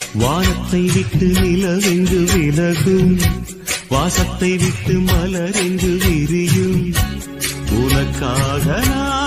வானத்தை விட்டு நிலவெங்கு விலகும், வாசத்தை விட்டு மலரெங்கு விரியும். உனக்காக நான்